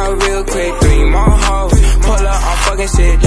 out real quick, 3 more hoes. Pull up, I'm fucking shit.